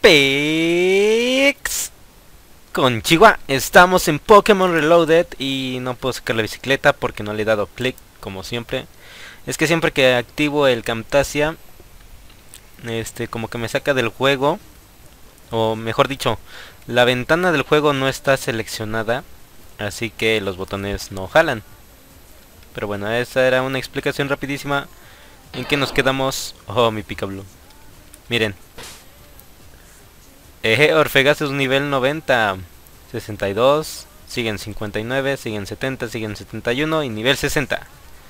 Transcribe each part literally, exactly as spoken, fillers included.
Pex con Chihuahua. Estamos en Pokémon Reloaded y no puedo sacar la bicicleta porque no le he dado clic, como siempre. Es que siempre que activo el Camtasia, este, como que me saca del juego. O mejor dicho, la ventana del juego no está seleccionada, así que los botones no jalan. Pero bueno, esa era una explicación rapidísima. ¿En qué nos quedamos? Oh, mi Picablu. Miren. Eje, Orfegasus nivel noventa. sesenta y dos. Siguen cincuenta y nueve. Siguen setenta. Siguen setenta y uno. Y nivel sesenta.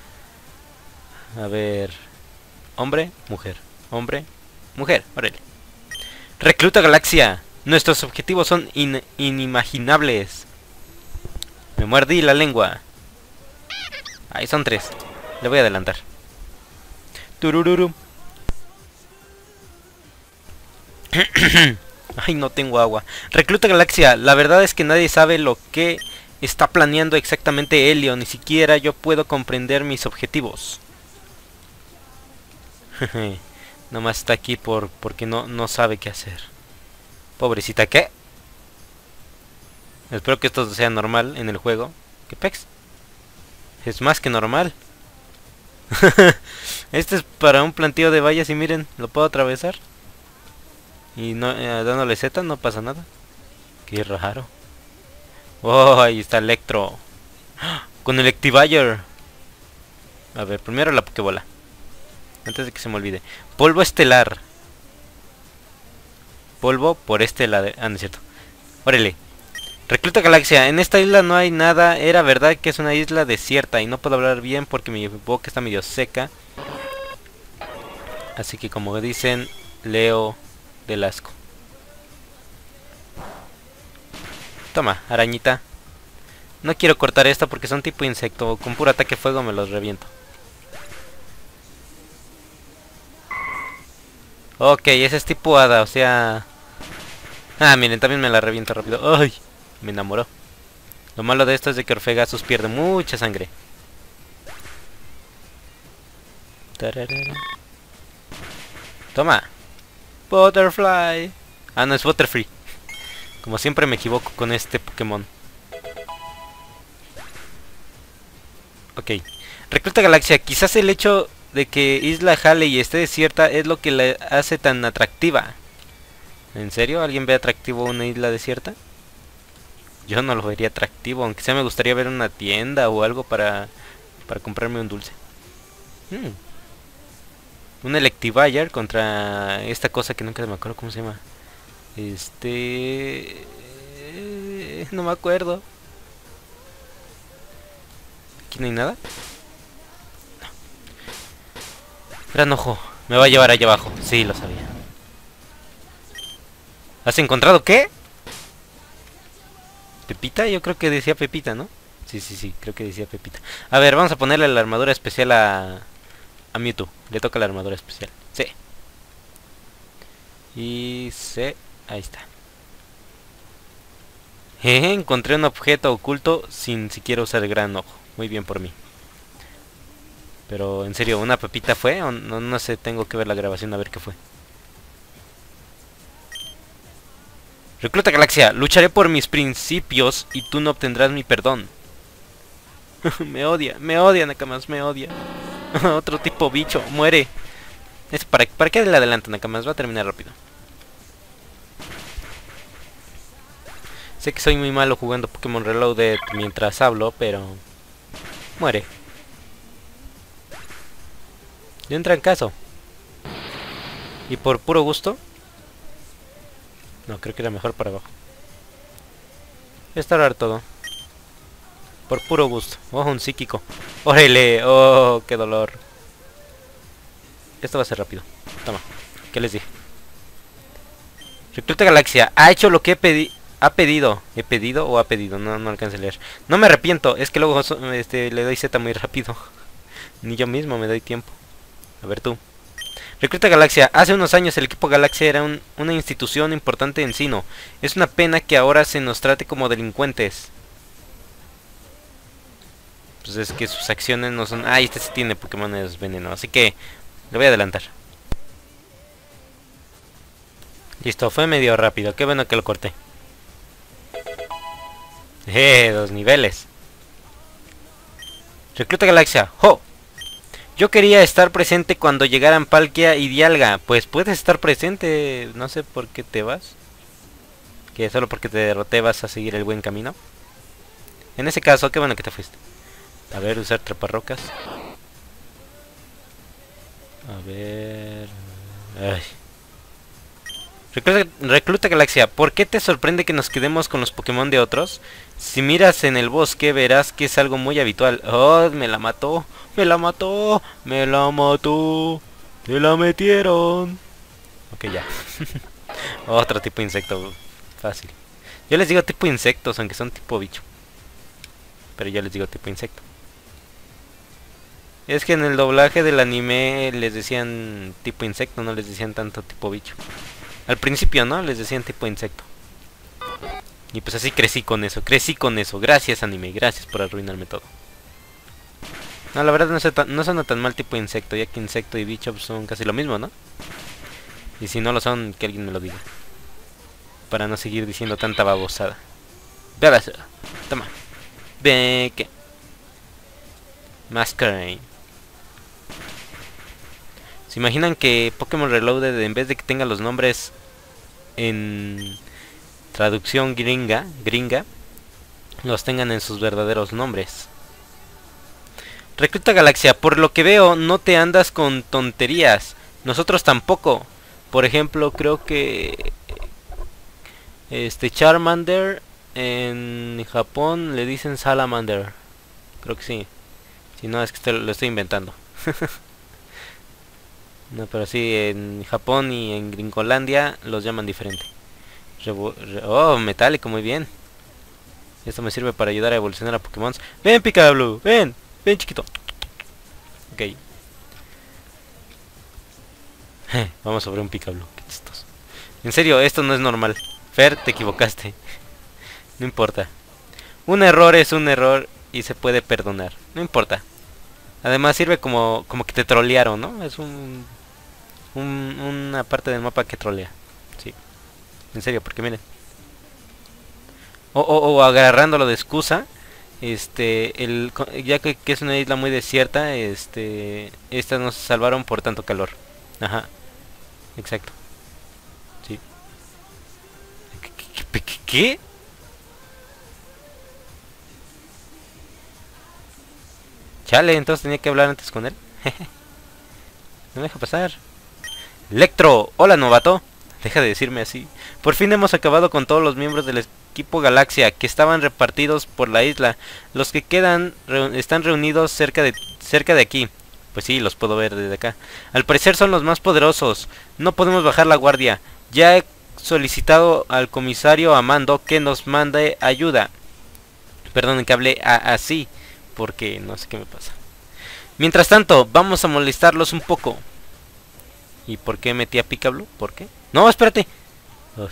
A ver. Hombre, mujer. Hombre, mujer. Órale. Recluta Galaxia. Nuestros objetivos son in inimaginables. Me muerdí la lengua. Ahí son tres. Le voy a adelantar. Turururu. Ay, no tengo agua. Recluta Galaxia. La verdad es que nadie sabe lo que está planeando exactamente Helio. Ni siquiera yo puedo comprender mis objetivos. Nomás está aquí por porque no, no sabe qué hacer. Pobrecita, ¿qué? Espero que esto sea normal en el juego. ¿Qué pex? Es más que normal. Este es para un planteo de vallas y miren, lo puedo atravesar. Y no, eh, dándole Z no pasa nada. Qué raro. Oh, ahí está Electro. Con Electivire. A ver, primero la Pokébola. Antes de que se me olvide. Polvo estelar. Polvo por estelar. Ah, no es cierto. Órale. Recluta Galaxia. En esta isla no hay nada. Era verdad que es una isla desierta. Y no puedo hablar bien porque mi boca está medio seca. Así que como dicen, leo del asco. Toma, arañita. No quiero cortar esta porque son tipo insecto. Con puro ataque fuego me los reviento. Ok, ese es tipo hada, o sea... Ah, miren, también me la reviento rápido. ¡Ay! Me enamoró. Lo malo de esto es de que Orfegasus pierde mucha sangre. Tararara. Toma. Butterfly. Ah, no, es Butterfree. Como siempre me equivoco con este Pokémon. Ok. Recluta Galaxia. Quizás el hecho de que Isla Halley esté desierta es lo que la hace tan atractiva. ¿En serio? ¿Alguien ve atractivo una isla desierta? Yo no lo vería atractivo, aunque sea me gustaría ver una tienda o algo para para comprarme un dulce. Hmm. Un Electivire contra esta cosa que nunca me acuerdo cómo se llama. Este... No me acuerdo. ¿Aquí no hay nada? Gran ojo, me va a llevar allá abajo. Sí, lo sabía. ¿Has encontrado qué? ¿Pepita? Yo creo que decía Pepita, ¿no? Sí, sí, sí, creo que decía Pepita. A ver, vamos a ponerle la armadura especial a... A Mewtwo. Le toca la armadura especial. Sí. Y... C. Ahí está. Jeje, encontré un objeto oculto sin siquiera usar el gran ojo. Muy bien por mí. Pero, en serio, ¿una pepita fue? O no, no sé, tengo que ver la grabación a ver qué fue. Recluta Galaxia, lucharé por mis principios y tú no obtendrás mi perdón. Me odia, me odia Nakamas, me odia. Otro tipo bicho, muere. Es para, ¿Para qué le adelantan Nakamas? Va a terminar rápido. Sé que soy muy malo jugando Pokémon Reloaded mientras hablo, pero... Muere. De un trancazo. ¿Y por puro gusto? No, creo que era mejor para abajo. Restaurar todo. Por puro gusto. Oh, un psíquico. ¡Órale! ¡Oh, qué dolor! Esto va a ser rápido. Toma. ¿Qué les dije? Recluta Galaxia. Ha hecho lo que he pedido. Ha pedido. ¿He pedido o ha pedido? No, no alcanzo a leer. No me arrepiento. Es que luego este, le doy Z muy rápido. Ni yo mismo me doy tiempo. A ver tú. Recluta Galaxia. Hace unos años el equipo Galaxia era un, una institución importante en Sinnoh. Es una pena que ahora se nos trate como delincuentes. Pues es que sus acciones no son... Ah, este sí tiene Pokémon veneno. Así que le voy a adelantar. Listo, fue medio rápido. Qué bueno que lo corté. Eh, dos niveles. Recluta Galaxia. ¡Jo! Yo quería estar presente cuando llegaran Palkia y Dialga. Pues puedes estar presente. No sé por qué te vas. Que solo porque te derroté vas a seguir el buen camino. En ese caso, qué bueno que te fuiste. A ver, usar treparrocas. A ver... Ay. Recluta, recluta Galaxia, ¿por qué te sorprende que nos quedemos con los Pokémon de otros? Si miras en el bosque verás que es algo muy habitual. Oh, me la mató, me la mató, me la mató, me la metieron. Ok, ya. Otro tipo de insecto, fácil. Yo les digo tipo insectos, aunque son tipo bicho. Pero yo les digo tipo insecto. Es que en el doblaje del anime les decían tipo insecto, no les decían tanto tipo bicho. Al principio, ¿no? Les decían tipo insecto. Y pues así crecí con eso, crecí con eso. Gracias, anime, gracias por arruinarme todo. No, la verdad no, sé tan, no suena tan mal tipo insecto, ya que insecto y bicho pues, son casi lo mismo, ¿no? Y si no lo son, que alguien me lo diga. Para no seguir diciendo tanta babosada. Veas, toma. Ve que... Masquerain. ¿Se imaginan que Pokémon Reloaded, en vez de que tenga los nombres en traducción gringa, gringa, los tengan en sus verdaderos nombres? Recluta Galaxia, por lo que veo no te andas con tonterías. Nosotros tampoco. Por ejemplo, creo que este Charmander en Japón le dicen Salamander. Creo que sí. Si no, es que te lo estoy inventando. No, pero sí, en Japón y en Gringolandia los llaman diferente. Revo re oh, metálico, muy bien. Esto me sirve para ayudar a evolucionar a Pokémon. Ven, Pikachu, ven, ven, chiquito. Ok. Vamos sobre un Pikachu, qué chistoso. En serio, esto no es normal. Fer, te equivocaste. No importa. Un error es un error y se puede perdonar. No importa. Además sirve como, como que te trolearon, ¿no? Es un, un una parte del mapa que trolea. Sí. En serio, porque miren. O, o, o agarrándolo de excusa. Este, el, ya que, que es una isla muy desierta, este, estas nos salvaron por tanto calor. Ajá. Exacto. Sí. ¿Qué? ¿Qué? ¿Qué? ¿Qué? Chale, entonces tenía que hablar antes con él. No me deja pasar. Electro, hola novato. Deja de decirme así. Por fin hemos acabado con todos los miembros del equipo Galaxia que estaban repartidos por la isla. Los que quedan re están reunidos cerca de, cerca de aquí. Pues sí, los puedo ver desde acá. Al parecer son los más poderosos. No podemos bajar la guardia. Ya he solicitado al comisario Amando que nos mande ayuda. Perdón que hable así, porque no sé qué me pasa. Mientras tanto, vamos a molestarlos un poco. ¿Y por qué metí a Pikachu? ¿Por qué? No, espérate. Uy.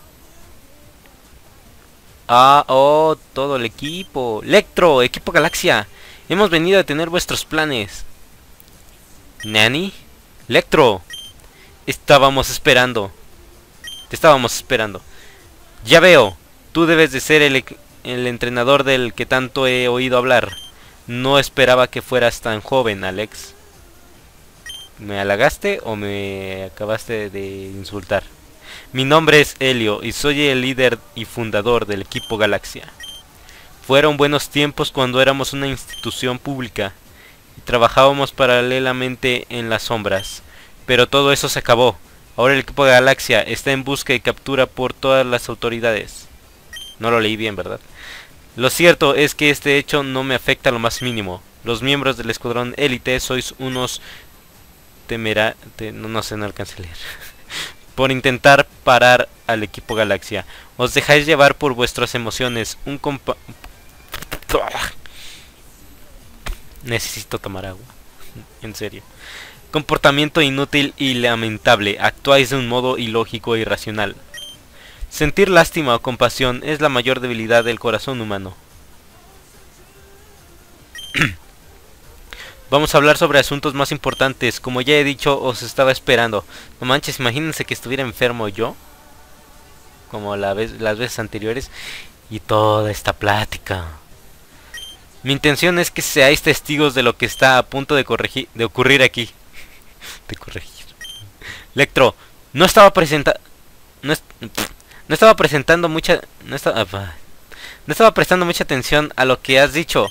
Ah, oh, todo el equipo. Electro, equipo Galaxia. Hemos venido a detener vuestros planes. ¿Nani? Electro. Estábamos esperando. Te estábamos esperando. Ya veo. Tú debes de ser el, el entrenador del que tanto he oído hablar. No esperaba que fueras tan joven, Alex. ¿Me halagaste o me acabaste de insultar? Mi nombre es Helio y soy el líder y fundador del equipo Galaxia. Fueron buenos tiempos cuando éramos una institución pública y trabajábamos paralelamente en las sombras. Pero todo eso se acabó. Ahora el equipo Galaxia está en busca y captura por todas las autoridades. No lo leí bien, ¿verdad? Lo cierto es que este hecho no me afecta lo más mínimo. Los miembros del escuadrón élite sois unos temera... Te... No, no sé, no alcancé a leer. Por intentar parar al equipo Galaxia. Os dejáis llevar por vuestras emociones. Un compa... Necesito tomar agua. En serio. Comportamiento inútil y lamentable. Actuáis de un modo ilógico e irracional. Sentir lástima o compasión es la mayor debilidad del corazón humano. Vamos a hablar sobre asuntos más importantes. Como ya he dicho, os estaba esperando. No manches, imagínense que estuviera enfermo yo. como la vez, las veces anteriores, y toda esta plática. Mi intención es que seáis testigos de lo que está a punto de corregir, de ocurrir aquí. De corregir. Lectro, no estaba presentando, no, es, no estaba presentando mucha, no estaba, no estaba prestando mucha atención a lo que has dicho.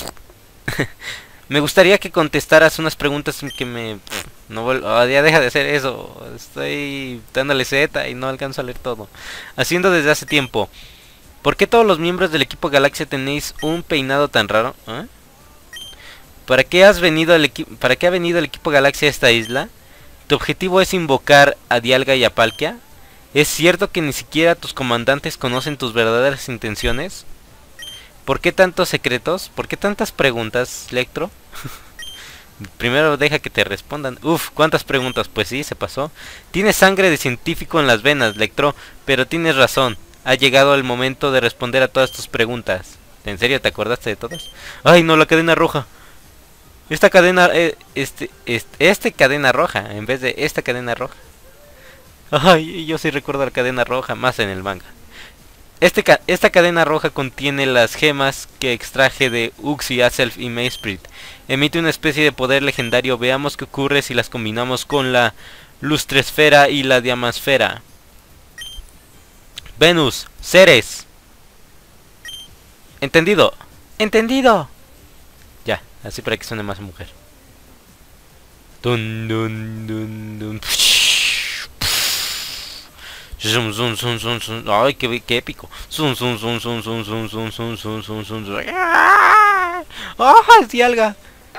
Me gustaría que contestaras unas preguntas que me... No oh, ya deja de hacer eso. Estoy dándole Z y no alcanzo a leer todo. Haciendo desde hace tiempo. ¿Por qué todos los miembros del equipo Galaxia tenéis un peinado tan raro? ¿Eh? ¿Para qué has venido el equipo? ¿Para qué ha venido el equipo Galaxia a esta isla? ¿Tu objetivo es invocar a Dialga y a Palkia? ¿Es cierto que ni siquiera tus comandantes conocen tus verdaderas intenciones? ¿Por qué tantos secretos? ¿Por qué tantas preguntas, Lectro? Primero deja que te respondan. Uf, ¿cuántas preguntas? Pues sí, se pasó. Tienes sangre de científico en las venas, Lectro, pero tienes razón. Ha llegado el momento de responder a todas tus preguntas. ¿En serio te acordaste de todas? ¡Ay, no, la cadena roja! Esta cadena... Eh, este, este... Este cadena roja, en vez de esta cadena roja. Ay, yo sí recuerdo la cadena roja, más en el manga. Este ca esta cadena roja contiene las gemas que extraje de Uxie, Azelf y Mayspirit. Emite una especie de poder legendario. Veamos qué ocurre si las combinamos con la Lustresfera y la Diamasfera. Venus, Ceres. ¿Entendido? ¿Entendido? Ya, así para que suene más mujer. Dun, dun, dun, dun. Zum, zum, zum, zum, zum. Ay, qué, qué épico. Zum, zum, zum, zum, zum, zum, zum, zum, zum, zum, zum, zum. ¡Ah! Es Dialga.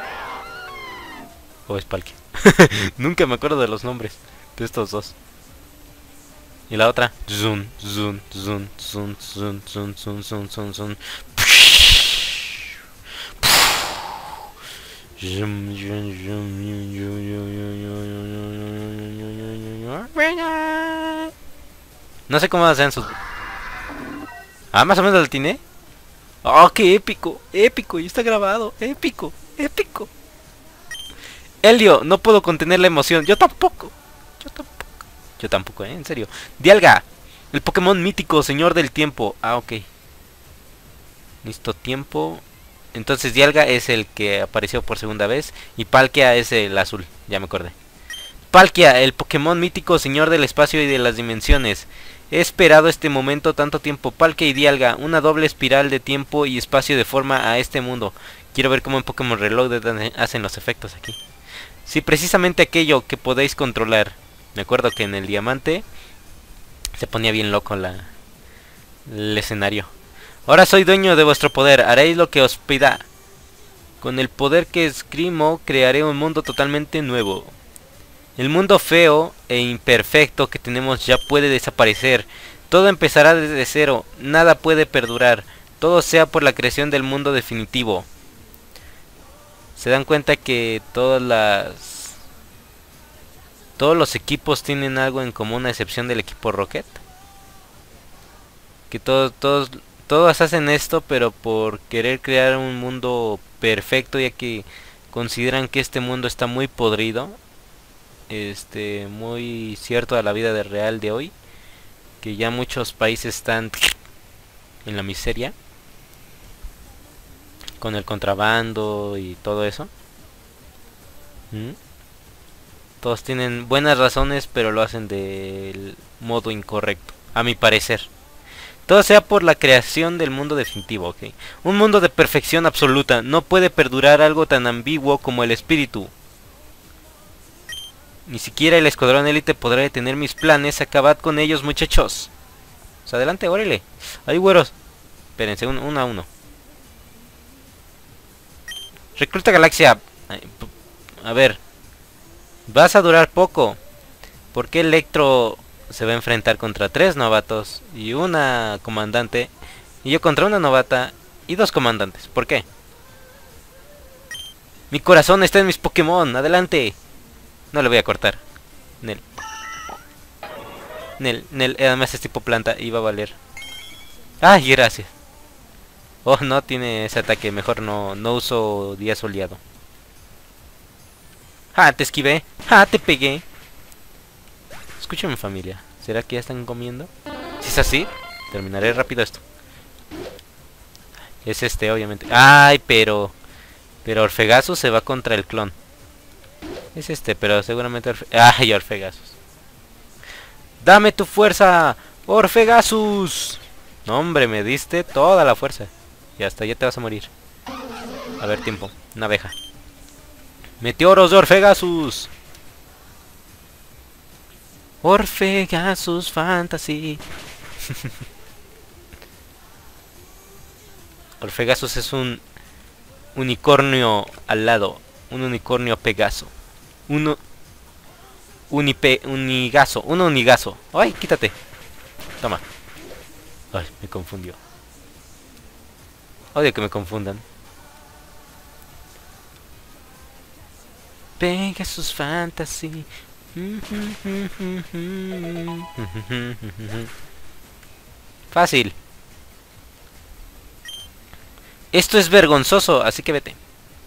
O es Palkia. Nunca me acuerdo de los nombres de estos dos. Y la otra. Zum, zum, zum, zum, zum, zum, zum, zum, zum, zum. No sé cómo hacen sus... Ah, más o menos el tiene. Oh, qué épico, épico, y está grabado, épico, épico. Helio, no puedo contener la emoción. Yo tampoco, yo tampoco. Yo tampoco, ¿eh? En serio. Dialga, el Pokémon mítico, señor del tiempo. Ah, ok. Listo, tiempo. Entonces Dialga es el que apareció por segunda vez. Y Palkia es el azul, ya me acordé. Palkia, el Pokémon mítico, señor del espacio y de las dimensiones. He esperado este momento tanto tiempo. Palkia y Dialga, una doble espiral de tiempo y espacio de forma a este mundo. Quiero ver cómo en Pokémon Reloaded hacen los efectos aquí. Sí, precisamente aquello que podéis controlar. Me acuerdo que en el diamante se ponía bien loco la, el escenario. Ahora soy dueño de vuestro poder, haréis lo que os pida. Con el poder que esgrimo crearé un mundo totalmente nuevo. El mundo feo e imperfecto que tenemos ya puede desaparecer. Todo empezará desde cero, nada puede perdurar. Todo sea por la creación del mundo definitivo. ¿Se dan cuenta que todas las... todos los equipos tienen algo en común a excepción del equipo Rocket? Que todos, todos, todos hacen esto, pero por querer crear un mundo perfecto, ya que consideran que este mundo está muy podrido. Este, muy cierto a la vida de real de hoy, que ya muchos países están en la miseria con el contrabando y todo eso. ¿Mm? Todos tienen buenas razones, pero lo hacen del modo incorrecto, a mi parecer. Todo sea por la creación del mundo definitivo, ¿ok? Un mundo de perfección absoluta. No puede perdurar algo tan ambiguo como el espíritu. Ni siquiera el escuadrón élite podrá detener mis planes. Acabad con ellos, muchachos. Pues adelante, órale. Ahí, güeros. Espérense, un, uno a uno. Recluta Galaxia. A ver. Vas a durar poco. ¿Por qué Electro se va a enfrentar contra tres novatos y una comandante? Y yo contra una novata y dos comandantes. ¿Por qué? Mi corazón está en mis Pokémon. Adelante. No le voy a cortar. Nel. Nel, Nel. Además es tipo planta y va a valer. Ay, gracias. Oh, no tiene ese ataque. Mejor no, no uso día soleado. Ah, te esquivé. Ah, te pegué. Escúchame, familia. ¿Será que ya están comiendo? Si es así, terminaré rápido esto. Es este, obviamente. Ay, pero... Pero Orfegasus se va contra el clon. Es este, pero seguramente... Orfe... Ay, Orfegasus. ¡Dame tu fuerza! ¡Orfegasus! No, hombre, me diste toda la fuerza. Y hasta ya te vas a morir. A ver, tiempo. Una abeja. ¡Meteoros de Orfegasus! Orfegasus Fantasy. Orfegasus es un unicornio alado. Un unicornio pegaso. Uno... Unipe... Unigaso. Un unigaso. ¡Ay, quítate! Toma. Ay, me confundió. Odio que me confundan. Pegasus Fantasy. Fácil. Esto es vergonzoso, así que vete.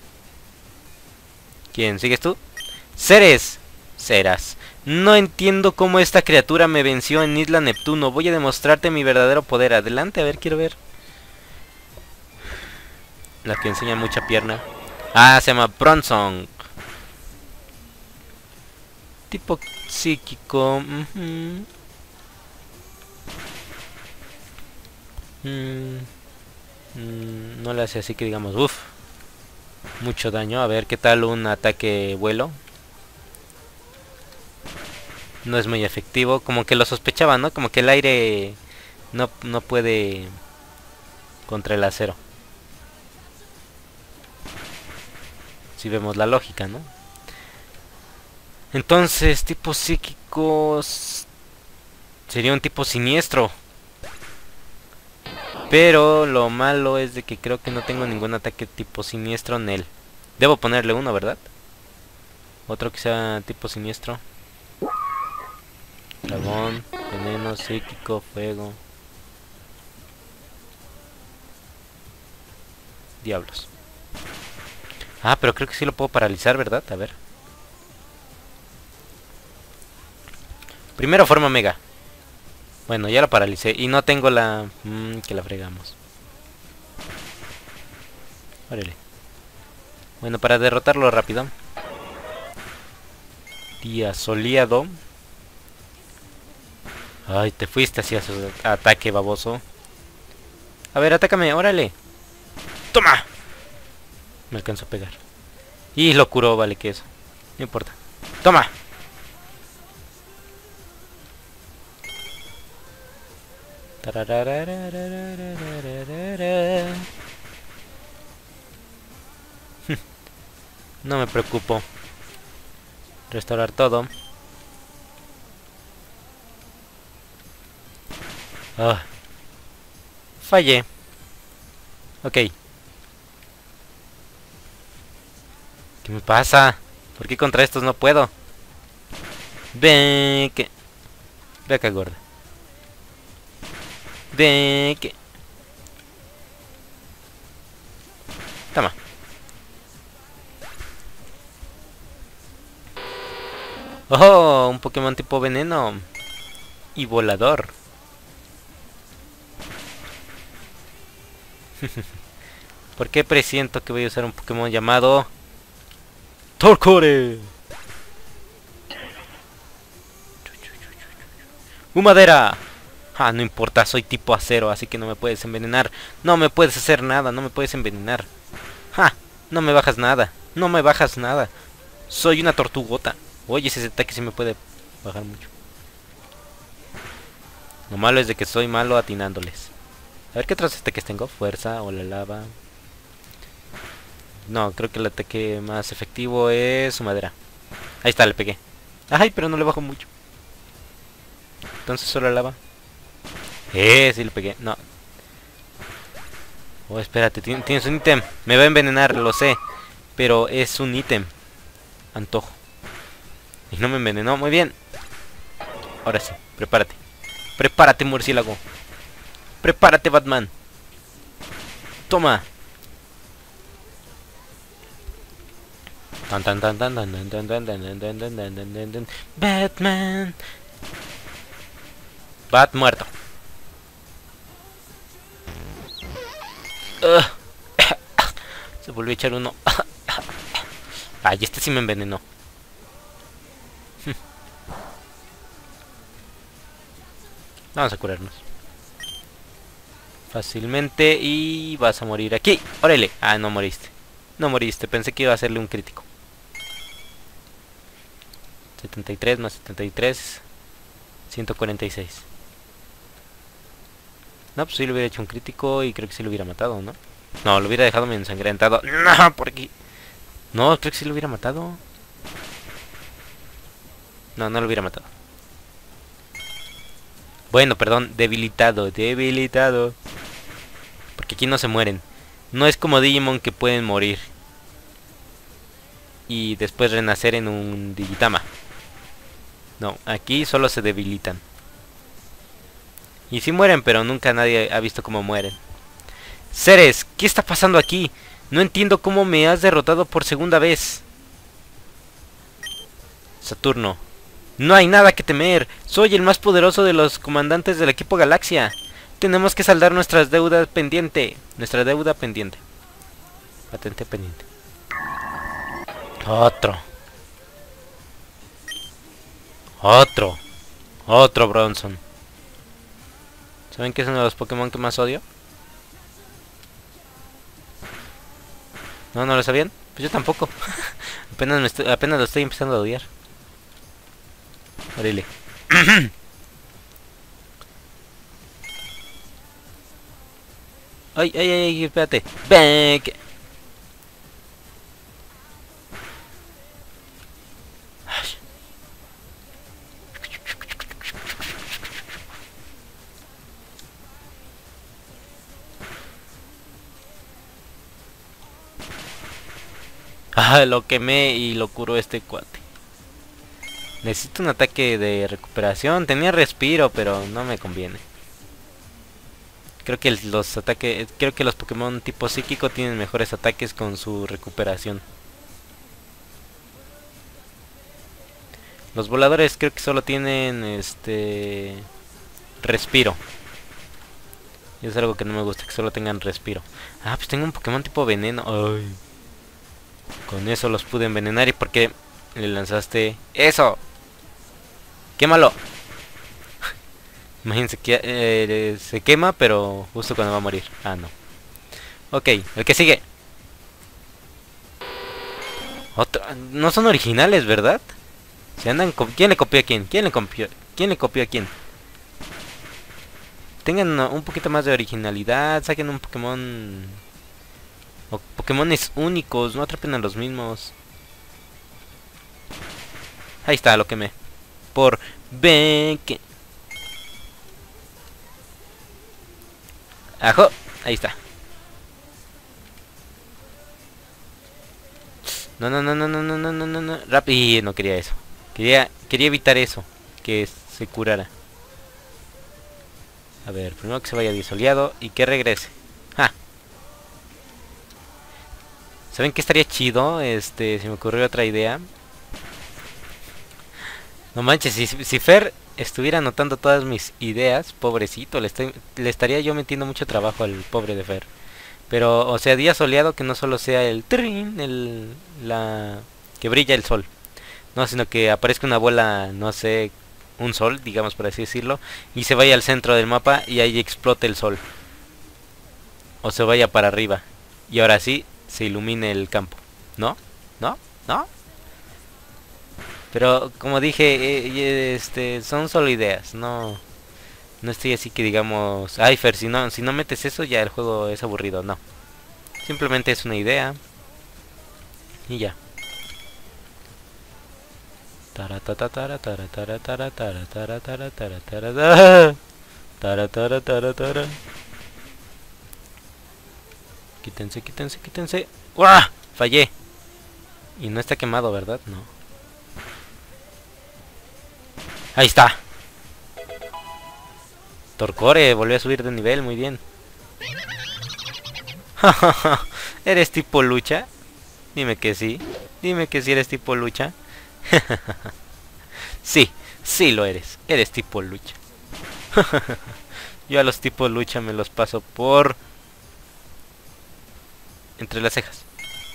¿Quién? ¿Sigues tú? Ceres. Ceras. No entiendo cómo esta criatura me venció en Isla Neptuno. Voy a demostrarte mi verdadero poder. Adelante, a ver, quiero ver. La que enseña mucha pierna. Ah, se llama Bronson. Tipo psíquico. Uh-huh. mm, mm, no le hace así que digamos, uff, mucho daño. A ver, ¿qué tal un ataque vuelo? No es muy efectivo. Como que lo sospechaba, ¿no? Como que el aire no, no puede contra el acero. Si vemos la lógica, ¿no? Entonces, tipo psíquicos... Sería un tipo siniestro. Pero lo malo es de que creo que no tengo ningún ataque tipo siniestro en él. Debo ponerle uno, ¿verdad? Otro que sea tipo siniestro. Dragón, veneno, psíquico, fuego. Diablos. Ah, pero creo que sí lo puedo paralizar, ¿verdad? A ver. Primero forma mega. Bueno, ya la paralicé. Y no tengo la... Mmm, que la fregamos. Órale. Bueno, para derrotarlo rápido. Día soleado. Ay, te fuiste hacia su ataque, baboso. A ver, atácame, órale. ¡Toma! Me alcanzó a pegar. Y lo curó, vale, que eso. No importa. ¡Toma! No me preocupo. Restaurar todo. Oh. Fallé. Ok. ¿Qué me pasa? ¿Por qué contra estos no puedo? Ven que... Ve acá, gorda. Ven que... Toma. Oh, un Pokémon tipo veneno. Y volador. ¿Por qué presiento que voy a usar un Pokémon llamado... Torcore? ¡Humadera! Ah, no importa, soy tipo acero, así que no me puedes envenenar. No me puedes hacer nada, no me puedes envenenar. ¡Ja! No me bajas nada, no me bajas nada. Soy una tortugota. Oye, ese ataque sí me puede bajar mucho. Lo malo es de que soy malo atinándoles. A ver qué otros ataques tengo. Fuerza o la lava. No, creo que el ataque más efectivo es su madera. Ahí está, le pegué. Ay, pero no le bajo mucho. Entonces solo lava. Eh, sí le pegué. No. Oh, espérate, tienes un ítem. Me va a envenenar, lo sé. Pero es un ítem. Antojo. Y no me envenenó, muy bien. Ahora sí, prepárate. Prepárate, murciélago. Prepárate, Batman. Toma. Tan tan tan tan tan tan tan tan tan tan tan tan tan. Batman. Bat muerto. Uh. Se volvió a echar uno. Ay, este sí me envenenó. Vamos a curarnos fácilmente y vas a morir aquí. Órale. Ah, no moriste. No moriste. Pensé que iba a hacerle un crítico. setenta y tres más setenta y tres. ciento cuarenta y seis. No, pues sí le hubiera hecho un crítico y creo que sí lo hubiera matado, ¿no? No, lo hubiera dejado medio ensangrentado. No, por aquí. No, creo que sí lo hubiera matado. No, no lo hubiera matado. Bueno, perdón, debilitado, debilitado. Porque aquí no se mueren. No es como Digimon que pueden morir y después renacer en un Digitama. No, aquí solo se debilitan. Y sí mueren, pero nunca nadie ha visto cómo mueren. Ceres, ¿qué está pasando aquí? No entiendo cómo me has derrotado por segunda vez. Saturno. No hay nada que temer. Soy el más poderoso de los comandantes del equipo Galaxia. Tenemos que saldar nuestras deudas pendiente. Nuestra deuda pendiente. Patente pendiente. Otro. Otro. Otro Bronzong. ¿Saben qué es uno de los Pokémon que más odio? ¿No? ¿No lo sabían? Pues yo tampoco. apenas, me estoy, apenas lo estoy empezando a odiar. Órale. Ay, ay, ay, espérate. Back. Ah, lo quemé y lo curó este cuate. Necesito un ataque de recuperación. Tenía respiro, pero no me conviene. Creo que los ataques, creo que los Pokémon tipo psíquico tienen mejores ataques con su recuperación. Los voladores creo que solo tienen este respiro. Y es algo que no me gusta, que solo tengan respiro. Ah, pues tengo un Pokémon tipo veneno. Ay. Con eso los pude envenenar. ¿Y por qué le lanzaste eso? ¡Quémalo! Imagínense que eh, se quema, pero justo cuando va a morir. Ah, no. Ok, el que sigue. Otro. No son originales, ¿verdad? Se andan. ¿Quién le copió a quién? ¿Quién le copió? ¿Quién le copió a quién? Tengan un poquito más de originalidad. Saquen un Pokémon. O Pokémones únicos. No atrapen a los mismos. Ahí está, lo quemé. Por Beck. Ajo, ahí está. No, no, no, no, no, no, no, no, no, no. Rápido, no quería eso. Quería, quería evitar eso. Que se curara. A ver, primero que se vaya disoleado y que regrese. ¡Ja! ¿Saben qué estaría chido? Este, se me ocurrió otra idea. No manches, si, si Fer estuviera anotando todas mis ideas, pobrecito, le, estoy, le estaría yo metiendo mucho trabajo al pobre de Fer. Pero, o sea, día soleado que no solo sea el trin, el la que brilla el sol, no, sino que aparezca una bola, no sé, un sol, digamos por así decirlo, y se vaya al centro del mapa y ahí explote el sol. O se vaya para arriba y ahora sí se ilumine el campo. ¿No? ¿No? ¿No? Pero como dije, eh, este, son solo ideas, no no estoy así que digamos, ay Fer, si no, si no metes eso ya el juego es aburrido, no. Simplemente es una idea y ya. Quítense, quítense, quítense. ¡Uah! Fallé. Y no está quemado, ¿verdad? No. Ahí está. Torcore volvió a subir de nivel, muy bien. ¿Eres tipo lucha? Dime que sí. Dime que sí eres tipo lucha. Sí, sí lo eres. Eres tipo lucha. Yo a los tipos lucha me los paso por entre las cejas.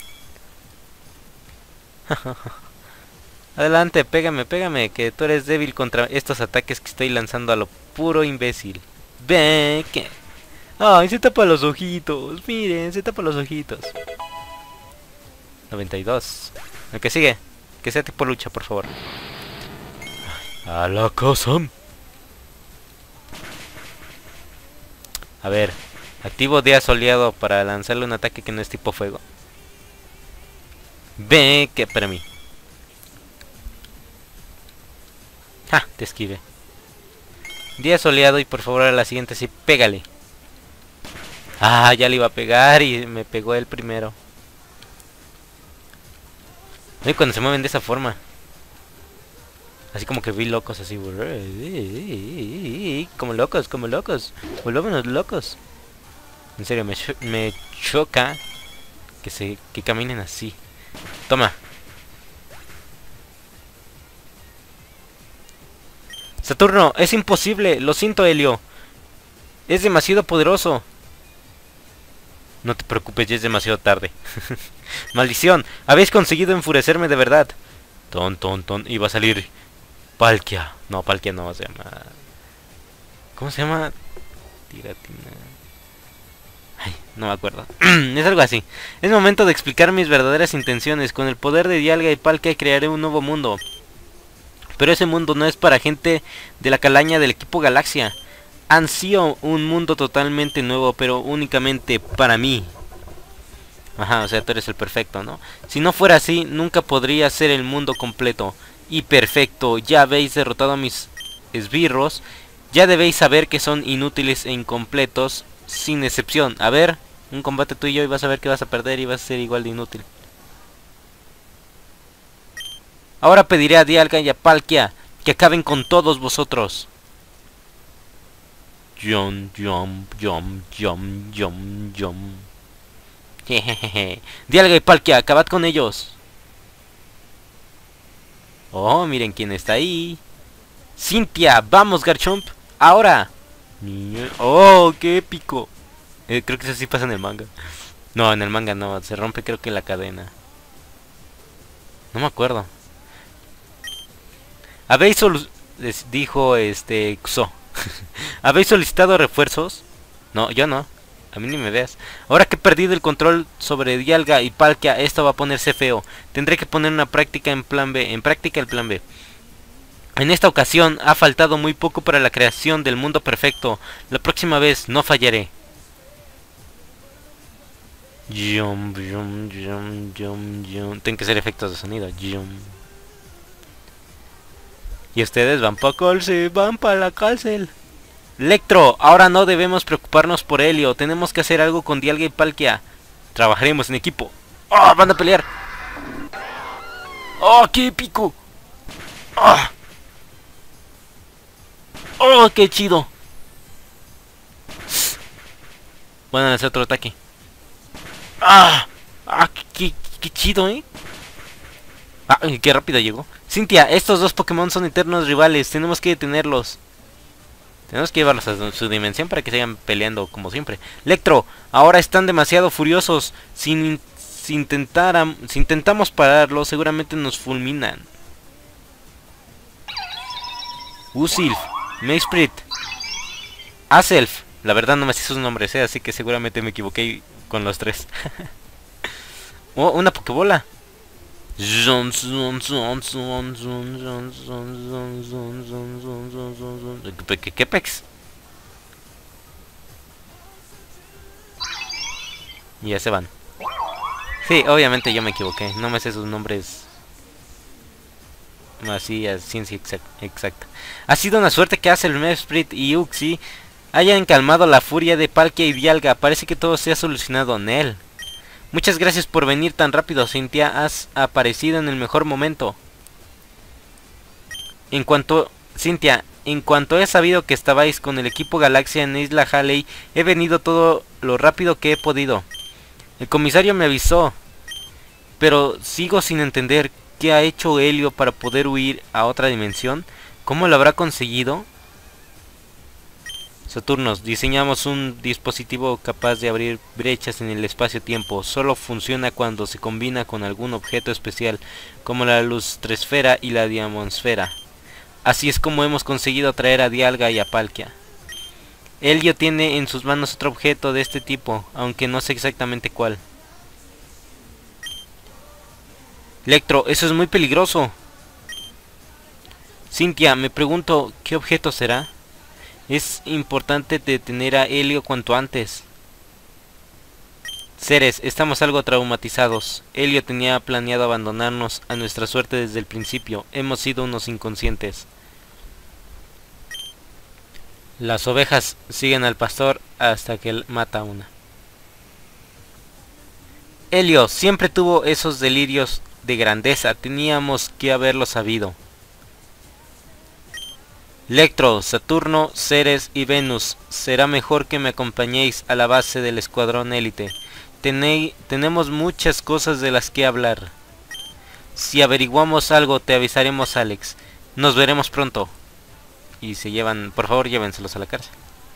Adelante, pégame, pégame, que tú eres débil contra estos ataques que estoy lanzando a lo puro imbécil. Ve que... Ay, se tapa los ojitos, miren, se tapa los ojitos. noventa y dos. El que sigue, que sea tipo lucha, por favor. A la casa. A ver, activo día soleado para lanzarle un ataque que no es tipo fuego. Ve que para mí. Ja, te esquive. Día soleado y por favor a la siguiente sí, pégale. Ah, ya le iba a pegar y me pegó él primero. Y cuando se mueven de esa forma. Así como que vi locos así. Como locos, como locos. Volvámonos locos. En serio, me, cho me choca que se que caminen así. Toma. Saturno, es imposible. Lo siento, Helio. Es demasiado poderoso. No te preocupes, ya es demasiado tarde. Maldición, habéis conseguido enfurecerme de verdad. Ton, ton, ton. Y va a salir Palkia. No, Palkia no, se llama... ¿Cómo se llama? Tiratina. Ay, no me acuerdo. Es algo así. Es momento de explicar mis verdaderas intenciones. Con el poder de Dialga y Palkia crearé un nuevo mundo. Pero ese mundo no es para gente de la calaña del equipo Galaxia. Ansío un mundo totalmente nuevo, pero únicamente para mí. Ajá, o sea, tú eres el perfecto, ¿no? Si no fuera así, nunca podría ser el mundo completo y perfecto. Ya habéis derrotado a mis esbirros. Ya debéis saber que son inútiles e incompletos, sin excepción. A ver, un combate tú y yo y vas a ver que vas a perder y vas a ser igual de inútil. Ahora pediré a Dialga y a Palkia que acaben con todos vosotros. Yum, yum, yum, yum, yum, yum. Jejeje. Dialga y Palkia, acabad con ellos. Oh, miren quién está ahí. Cynthia, vamos Garchomp. Ahora. Oh, qué épico. eh, Creo que eso sí pasa en el manga. No, en el manga no, se rompe creo que la cadena. No me acuerdo. Habéis solu... dijo este Xo. ¿Habéis solicitado refuerzos? No, yo no. A mí ni me veas. Ahora que he perdido el control sobre Dialga y Palkia, esto va a ponerse feo. Tendré que poner una práctica en plan B. En práctica el plan B. En esta ocasión ha faltado muy poco para la creación del mundo perfecto. La próxima vez no fallaré. Yum, yum, yum, yum, yum. Tienen que ser efectos de sonido. Yum. Y ustedes van para cárcel, van para la cárcel. Electro, ahora no debemos preocuparnos por Helio. Tenemos que hacer algo con Dialga y Palkia. Trabajaremos en equipo. ¡Oh, van a pelear! ¡Oh, qué épico! ¡Oh! ¡Oh, qué chido! Van a hacer otro ataque. ¡Ah! ¡Ah, qué, qué chido, eh! ¡Ah, qué rápido llegó! Cynthia, estos dos Pokémon son eternos rivales. Tenemos que detenerlos. Tenemos que llevarlos a su dimensión para que sigan peleando como siempre. Electro, ahora están demasiado furiosos. Si, si, intentara, si intentamos pararlos, seguramente nos fulminan. Usilph, Maysprit, Azelf. La verdad no me sé sus nombres, ¿eh? Así que seguramente me equivoqué con los tres. Oh, una Pokébola. ¿Qué, qué pex? Y ya se van. Sí, obviamente yo me equivoqué. No me sé sus nombres así a ciencia exacta. Ha sido una suerte que Azelf, Maysprit y Uxie hayan calmado la furia de Palkia y Dialga. Parece que todo se ha solucionado en él. Muchas gracias por venir tan rápido, Cynthia. Has aparecido en el mejor momento. En cuanto... Cynthia, en cuanto he sabido que estabais con el equipo Galaxia en Isla Halley, he venido todo lo rápido que he podido. El comisario me avisó, pero sigo sin entender qué ha hecho Helio para poder huir a otra dimensión. ¿Cómo lo habrá conseguido? Saturnos, diseñamos un dispositivo capaz de abrir brechas en el espacio-tiempo. Solo funciona cuando se combina con algún objeto especial, como la lustresfera y la diamonsfera. Así es como hemos conseguido atraer a Dialga y a Palkia. Helio tiene en sus manos otro objeto de este tipo, aunque no sé exactamente cuál. Electro, eso es muy peligroso. Cynthia, me pregunto, ¿qué objeto será? Es importante detener a Helio cuanto antes. Ceres, estamos algo traumatizados. Helio tenía planeado abandonarnos a nuestra suerte desde el principio. Hemos sido unos inconscientes. Las ovejas siguen al pastor hasta que él mata a una. Helio siempre tuvo esos delirios de grandeza. Teníamos que haberlo sabido. Electro, Saturno, Ceres y Venus, será mejor que me acompañéis a la base del escuadrón élite. Tenéis, tenemos muchas cosas de las que hablar. Si averiguamos algo te avisaremos, Alex. Nos veremos pronto. Y se llevan, por favor llévenselos a la cárcel.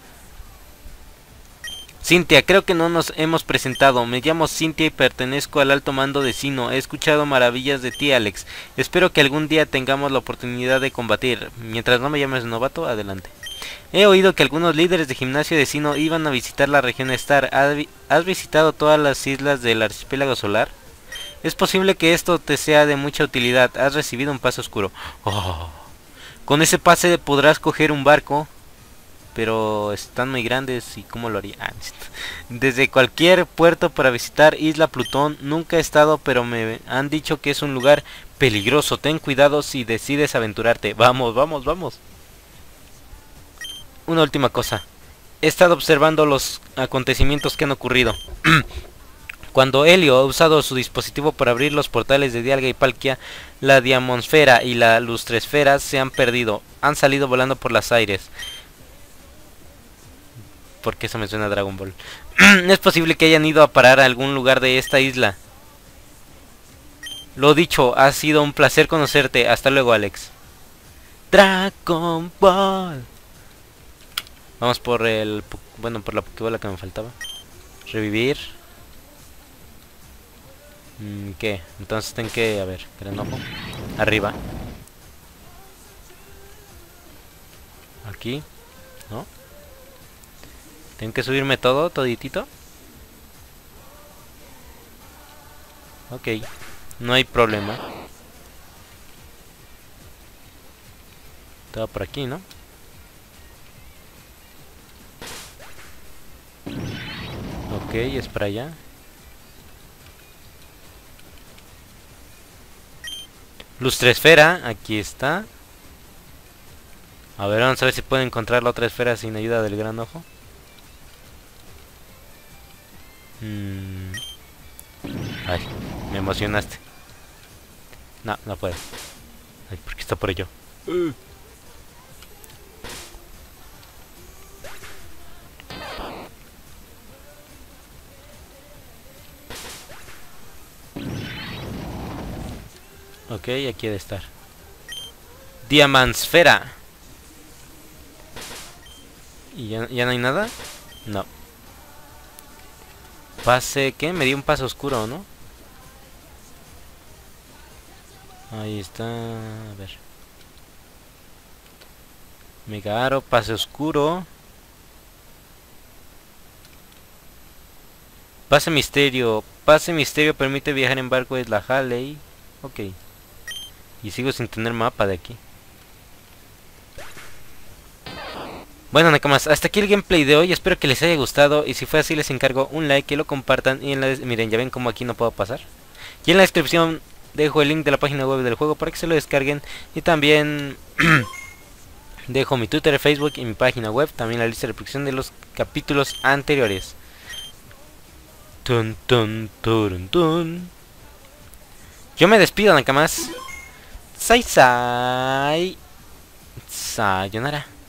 Cynthia, creo que no nos hemos presentado. Me llamo Cynthia y pertenezco al alto mando de Sinnoh. He escuchado maravillas de ti, Alex. Espero que algún día tengamos la oportunidad de combatir. Mientras no me llames novato, adelante. He oído que algunos líderes de gimnasio de Sinnoh iban a visitar la región Star. ¿Has visitado todas las islas del archipiélago solar? Es posible que esto te sea de mucha utilidad. Has recibido un pase oscuro. Oh. Con ese pase podrás coger un barco. Pero están muy grandes y cómo lo haría. Ah, desde cualquier puerto para visitar Isla Plutón. Nunca he estado, pero me han dicho que es un lugar peligroso. Ten cuidado si decides aventurarte. Vamos, vamos, vamos. Una última cosa. He estado observando los acontecimientos que han ocurrido. Cuando Helio ha usado su dispositivo para abrir los portales de Dialga y Palkia, la diamonsfera y la lustresfera se han perdido. Han salido volando por los aires. Porque eso me suena a Dragon Ball. Es posible que hayan ido a parar a algún lugar de esta isla. Lo dicho, ha sido un placer conocerte. Hasta luego, Alex. Dragon Ball. Vamos por el... Bueno, por la Pokébola que me faltaba. Revivir. ¿Qué? Entonces tengo que... A ver, granojo. Arriba. Aquí. ¿No? ¿Tengo que subirme todo, toditito? Ok, no hay problema. Todo por aquí, ¿no? Ok, es para allá. Lustresfera, aquí está. A ver, vamos a ver si puedo encontrar la otra esfera sin ayuda del gran ojo. Mm. Ay, me emocionaste. No, no puedo. Ay, porque está por ello. Uh. Ok, aquí debe estar. Diamonsfera. ¿Y ya, ya no hay nada? No. Pase, ¿qué? Me dio un paso oscuro, ¿no? Ahí está, a ver. Mega Aro, pase oscuro. Pase misterio. Pase misterio permite viajar en barco de la Halley. Ok. Y sigo sin tener mapa de aquí. Bueno, nakamas, hasta aquí el gameplay de hoy. Espero que les haya gustado. Y si fue así, les encargo un like, que lo compartan. Y en la miren, ya ven como aquí no puedo pasar. Y en la descripción dejo el link de la página web del juego para que se lo descarguen. Y también dejo mi Twitter, Facebook y mi página web. También la lista de reproducción de los capítulos anteriores. Tun, tun, turun, tun. Yo me despido, nakamas. Sai sai. Sayonara.